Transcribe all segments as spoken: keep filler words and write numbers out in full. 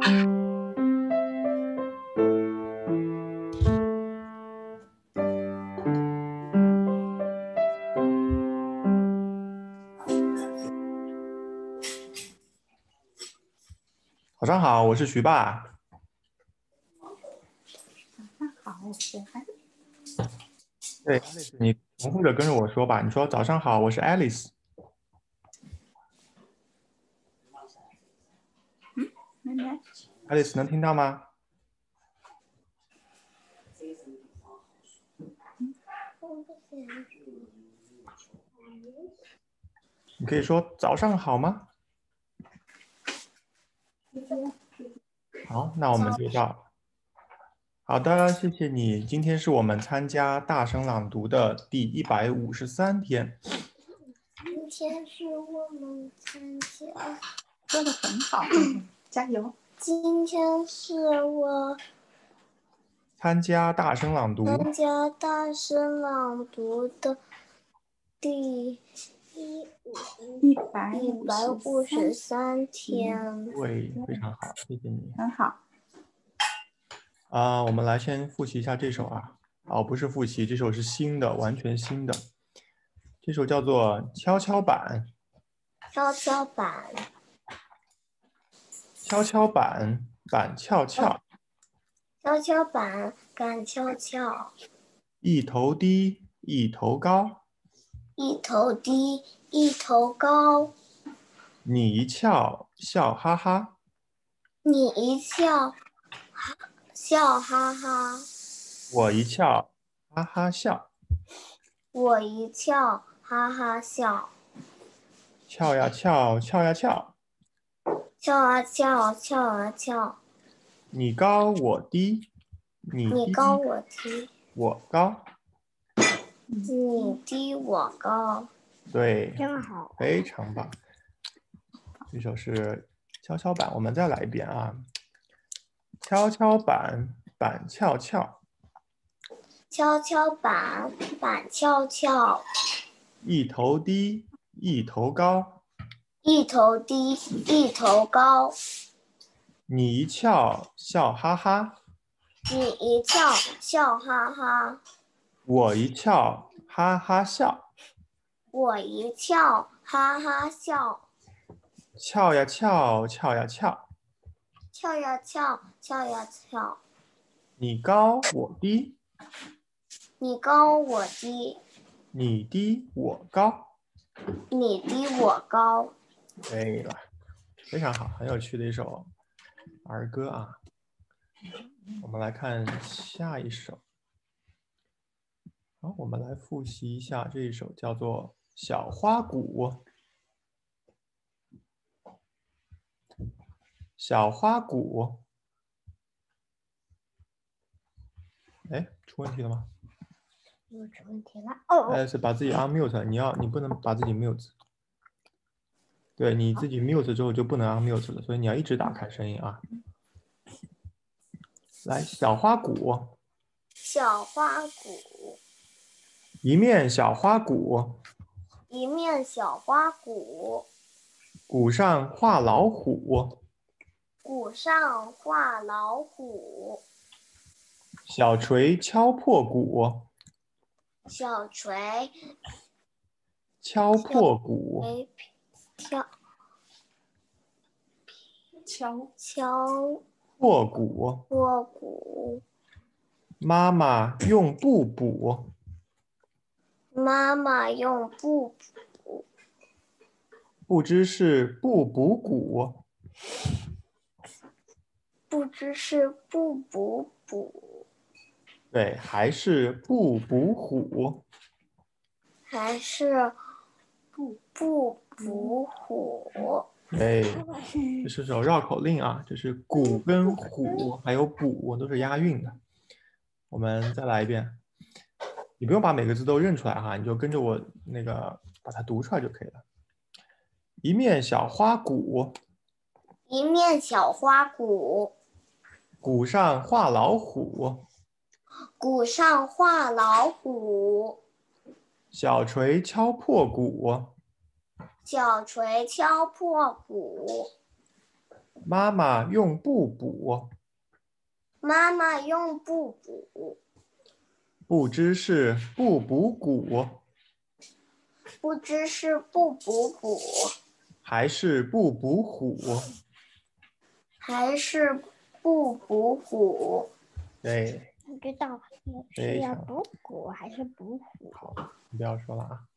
早上好，我是徐爸。 早上好，我是 Alice。 对 ，Alice，你重复着跟着我说吧。你说早上好，我是 Alice。 嗯，妹妹。 Alice 能听到吗？你可以说早上好吗？好，那我们就到。好的，谢谢你。今天是我们参加大声朗读的第一百五十三天。 今天是我们参加， 说的很好，加油！ 今天是我参加大声朗读参加大声朗读的第一一百一百五十三天。 对，非常好，谢谢你。 很好。 啊、我们来先复习一下这首啊。哦，不是复习，这首是新的，完全新的。这首叫做《跷跷板》。 跷跷板， 跷跷板，板翘翘， 跷跷板，杆翘翘， 一头低，一头高。 一头低，一头高。 你一翘，笑哈哈。 你一笑，笑哈哈。 我一翘，哈哈笑。 我一翘，哈哈笑。 翘呀翘，翘呀翘。 翘啊翘，翘啊翘。 你高我低，你低你高我低， 我高。 你低我高。 对， 真好。 非常棒。这首是跷跷板，我们再来一遍啊。跷跷板，板翘翘， 跷跷板，板翘翘。 一头低，一头高。 一头低，一头高。 你一翘，笑哈哈。 你一翘，笑哈哈。 我一翘，哈哈笑。 我一翘，哈哈笑。 翘呀翘，翘呀翘。 翘呀翘，翘呀翘。 你高我低， 你高我低， 你低我高。 你低我高。 对了，非常好，很有趣的一首儿歌啊。我们来看下一首。好，我们来复习一下这一首，叫做《小花鼓》。小花鼓，哎，出问题了吗？ 又出问题了。哦。 哎，是把自己 unmute，你要你不能把自己 mute。对，你自己 mute 之后就不能 unmute 了，所以你要一直打开声音啊。来，小花鼓。 小花鼓， 一面小花鼓， 一面小花鼓， 鼓上画老虎。 鼓上画老虎。 小锤敲破鼓， 小锤敲破鼓。 锤跳敲敲破鼓。 破鼓。 妈妈用布补， 妈妈用布补， 不知是不补鼓， 不知是不补补， 对，还是不补虎。 还是不不补虎。 哎，这是首绕口令啊，这是鼓跟虎还有补都是押韵的。我们再来一遍，你不用把每个字都认出来哈，你就跟着我那个把它读出来就可以了。一面小花鼓， 一面小花鼓， 鼓上画老虎。 鼓上画老虎。 小锤敲破鼓， 小锤敲破鼓。 妈妈用布补， 妈妈用布补， 不知是不补骨， 不知是不补骨， 还是不补虎。 还是不补虎。 对， 不知道是非常要补骨还是补虎。 好，你不要说了啊。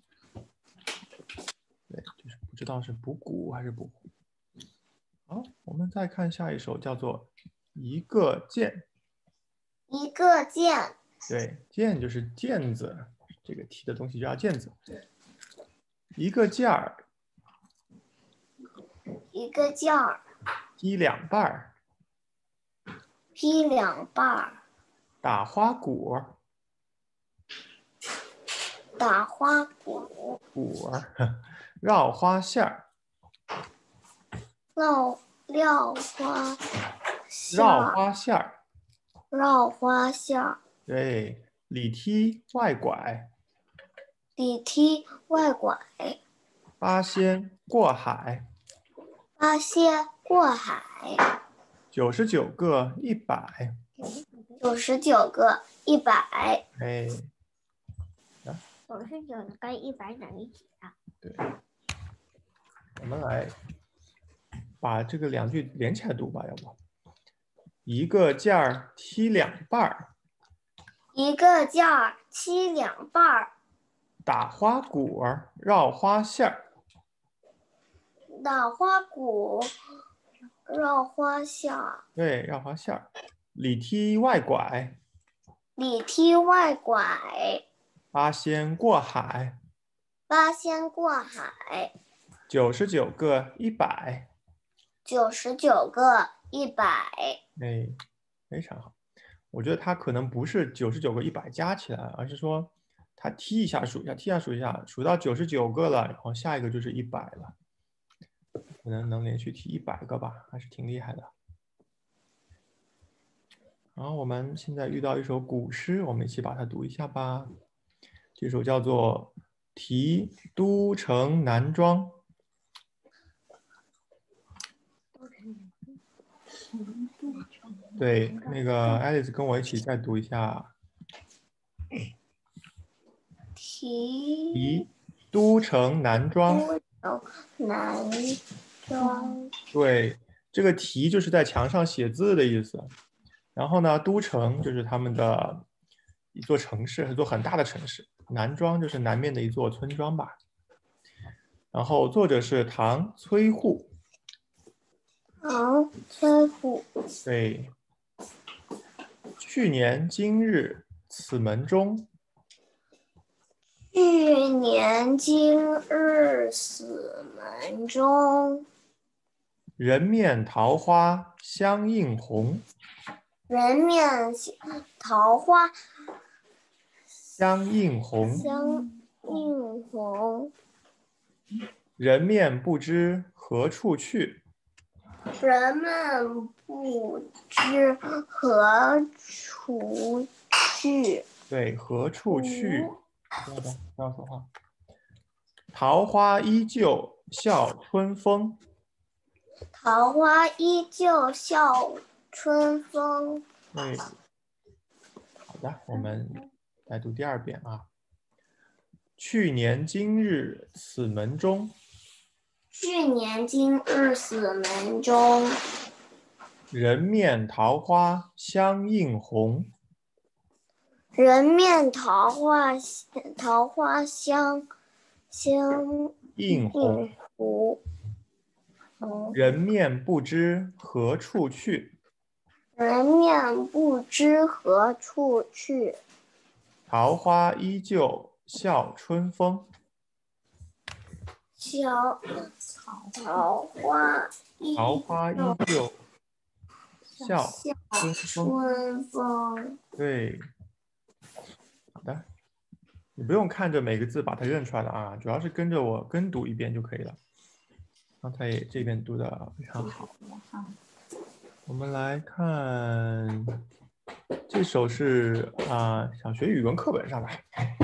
对，就是不知道是补骨还是补虎。好，我们再看下一首，叫做一个键。 一个键， 对，键就是键子，这个提的东西就叫键子。一个件儿一个件儿劈两半儿， 劈两半儿， 打花鼓儿， 打花鼓， 鼓儿，绕花线儿， 绕绕花线绕儿， 花线儿。 绕花线儿， 对，里踢外拐， 里踢外拐， 八仙过海， 八仙过海， 九十九个一百。 九十九个一百， 哎， 九十九跟一百等于几啊？ 对，我们来把这个两句连起来读吧，要不？一个件儿踢两半儿， 一个件儿劈两半儿， 打花鼓儿绕花线儿， 打花鼓，绕花线儿， 对，绕花线儿，里踢外拐， 里踢外拐， 八仙过海， 八仙过海， 九十九个一百。 九十九个一百， 哎，非常好。我觉得它可能不是九十九个一百加起来，而是说它踢一下数一下，踢一下数一下，数到九十九个了，然后下一个就是一百了。可能能连续踢一百个吧，还是挺厉害的。然后我们现在遇到一首古诗，我们一起把它读一下吧。这首叫做《题都城南庄》。对，那个 Alice 跟我一起再读一下。 题题都城南庄。 南庄， 对，这个题就是在墙上写字的意思。然后呢，都城就是他们的一座城市，一座很大的城市。南庄就是南面的一座村庄吧。然后作者是唐崔护。 唐崔护。 对。去年今日此门中。 去年今日此门中。 人面桃花相映红。 人面桃花相映红。 相映红。 人面不知何处去。 人们不知何处去。 对，何处去？不要的，不要说话。桃花依旧笑春风。 桃花依旧笑春风。 对，好的，我们来读第二遍啊。去年今日此门中。 去年今日此门中。 人面桃花相映红。 人面桃花桃花相相映红。人面不知何处去。 人面不知何处去。 桃花依旧笑春风。 笑桃花依桃花依旧笑春风。 春风。 对，好的，你不用看着每个字把它认出来了啊，主要是跟着我跟读一遍就可以了。刚才也这边读的非常好。我们来看这首是啊、呃，小学语文课本上的。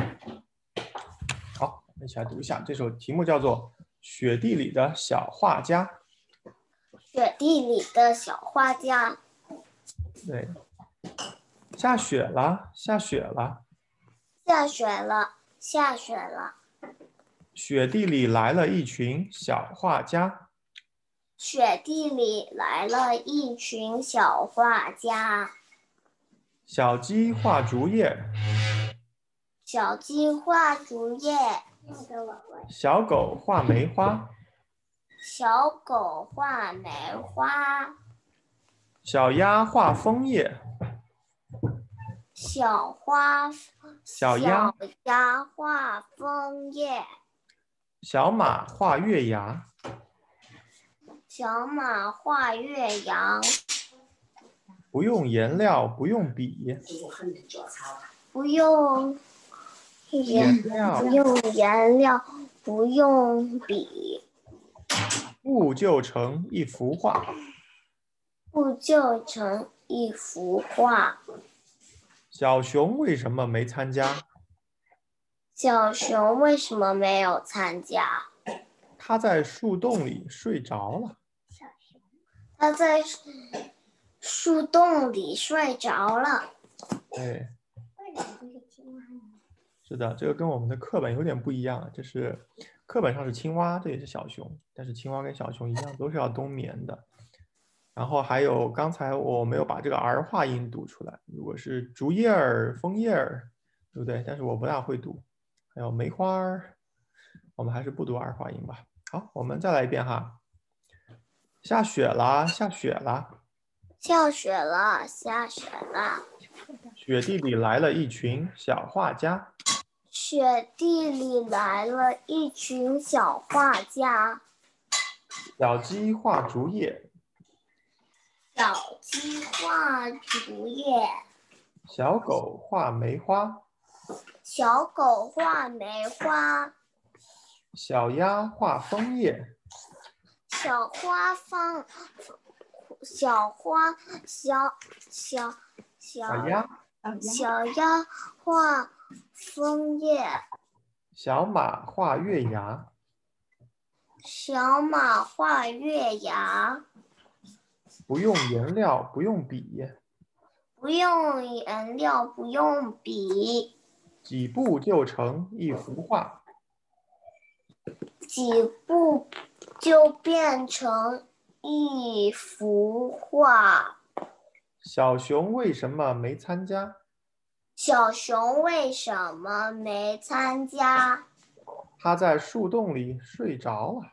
好，我们一起来读一下。这首题目叫做《雪地里的小画家》。 雪地里的小画家。 对，下雪了，下雪了。 下雪了，下雪了。 雪地里来了一群小画家。 雪地里来了一群小画家。 小鸡画竹叶。 小鸡画竹叶。 小狗画梅花。 小狗画梅花。 小鸭画枫叶。 小花小鸭小鸭画枫叶。 小马画月牙。 小马画月牙。 不用颜料，不用笔。 不用颜料，不用颜料，不用笔。 不就成一幅画。 不就成一幅画。 小熊为什么没参加？ 小熊为什么没有参加？ 它在树洞里睡着了。 它在树洞里睡着了。 对，是的，这个跟我们的课本有点不一样，就是课本上是青蛙，这也是小熊，但是青蛙跟小熊一样，都是要冬眠的。然后还有刚才我没有把这个儿化音读出来，如果是竹叶儿、枫叶儿，对不对？但是我不大会读。还有梅花儿，我们还是不读儿化音吧。好，我们再来一遍哈。下雪啦，下雪啦。 下雪了，下雪了。 雪地里来了一群小画家。 雪地里来了一群小画家。 小鸡画竹叶。 小鸡画竹叶。 小狗画梅花。 小狗画梅花。 小鸭画枫叶。 小花放，小花小小小小鸭。 小鸭画枫叶。 小马画月牙。 小马画月牙。 不用颜料，不用笔。 不用颜料，不用笔。 几步就成一幅画。 几步就变成一幅画。 小熊为什么没参加？ 小熊为什么没参加？ 它在树洞里睡着了。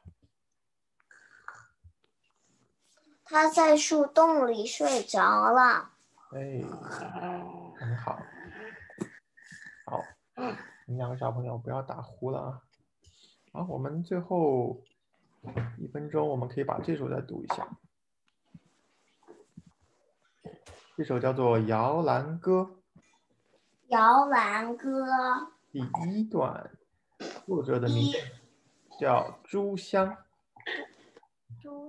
它在树洞里睡着了。 哎，很好。好，你们两个小朋友不要打呼了啊。好，我们最后一分钟，我们可以把这首再读一下。这首叫做《摇篮歌》。 摇篮歌第一段，作者的名字叫朱香。 朱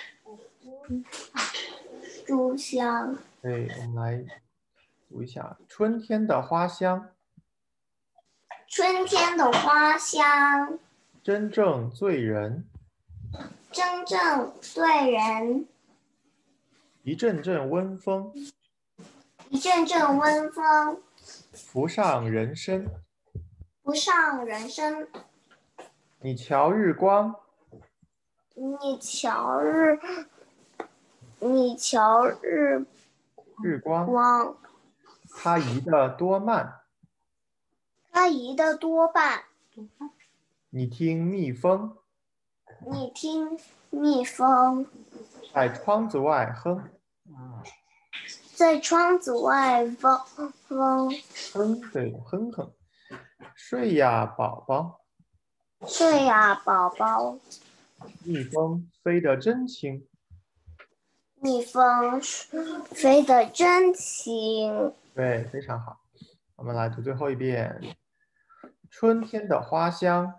朱香。 对，我们来读一下春天的花香。 春天的花香， 真正醉人。 真正醉人。 一阵阵温风， 一阵阵温风， 浮上人生。 浮上人生。 你瞧日光， 你瞧日，你瞧日日光， 光， 它移得多慢。 它移得多慢。 你听蜜蜂你听蜜蜂在窗子外哼。 在窗子外嗡嗡。 哼，对，哼哼。睡呀，宝宝。 睡呀，宝宝。 蜜蜂飞得真轻。 蜜蜂飞得真轻。 对，非常好。我们来读最后一遍。春天的花香，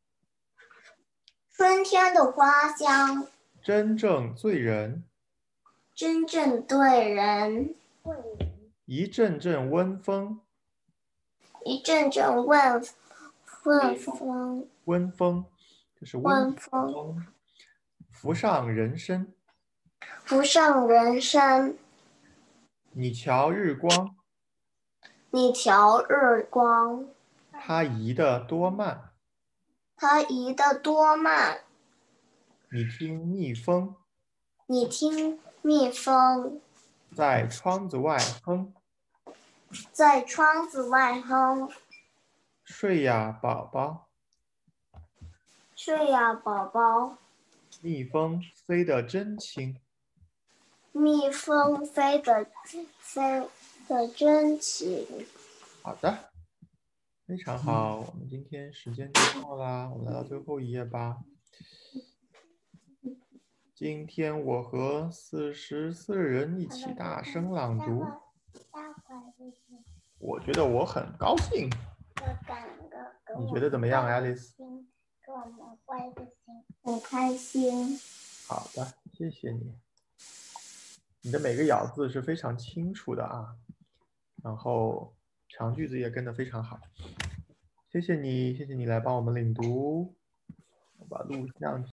春天的花香， 真正醉人。 真正对人。 一阵阵温风， 一阵阵温温风， 温风就是温温风， 浮上人生。 不胜人声。 你瞧日光， 你瞧日光， 它移得多慢。 它移得多慢。 你听蜜蜂你听蜜蜂在窗子外哼。 在窗子外哼。 睡呀，宝宝。 睡呀，宝宝。 蜜蜂飞得真轻。 蜜蜂飞得飞得真轻。 好的，非常好。我们今天时间就到啦，我们来到最后一页吧。今天我和四十四人一起大声朗读，我觉得我很高兴。你觉得怎么样 ，Alice？ 很开心。 好的，谢谢你。你的每个咬字是非常清楚的啊，然后长句子也跟得非常好。谢谢你，谢谢你来帮我们领读。我把录像